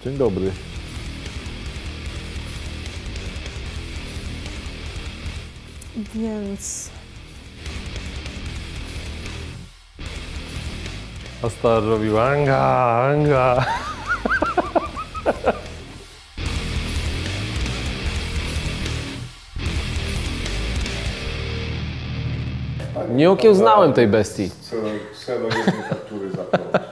Dzień dobry. Więc... A Star robił anga, anga. Nie okiełznałem tej bestii. Co do jednej faktury za prąd.